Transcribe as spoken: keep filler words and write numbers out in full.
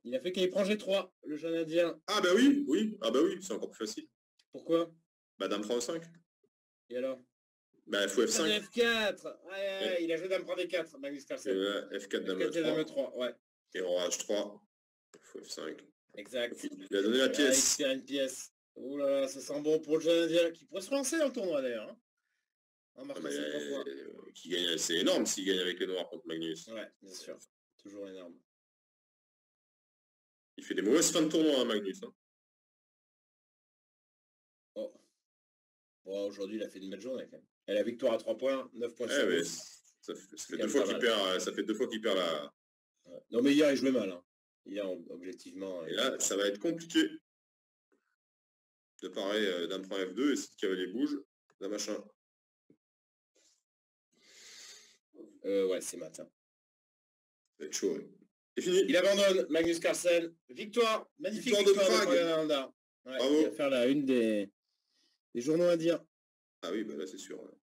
Il a fait qu'il prend G trois, le jeune indien. Ah bah oui, oui. Ah bah oui, c'est encore plus facile. Pourquoi? Bah dame prend cinq. Et alors? Bah fou F cinq. F quatre. Ouais, ouais, il a joué dame prend D quatre, Magnus Carlsen. F quatre dame F quatre et dame trois, ouais. Et roi H trois. Fou F cinq. Exact. Il a donné la pièce. Il a une pièce. Oh là là, ça sent bon pour le jeune indien qui pourrait se lancer dans le tournoi d'ailleurs. Hein. En marquant ses trois points. Euh, qui gagne, c'est énorme s'il gagne avec les noirs contre Magnus. Ouais, bien sûr. Toujours énorme. Il fait des mauvaises fins de tournoi, hein, Magnus. Hein. Oh. Bon, aujourd'hui, il a fait une belle journée quand même. Et la victoire à trois points, neuf points de ouais, service. Ça fait, ça fait deux fois qu'il perd, ça fait deux fois qu'il perd la. Ouais. Non mais hier il jouait mal. Hein. Hier objectivement. Et là, ça va être compliqué. De pareil, euh, dame prend F deux et si le cavalier bouge, d'un machin. Euh, ouais, c'est matin. Ça va être chaud. Ouais. C'est fini. Il abandonne, Magnus Carlsen. Victoire, magnifique victoire, victoire de Prague. Ouais, bravo. Il va faire la une des, des journaux indiens. Ah oui, bah là c'est sûr. Ouais.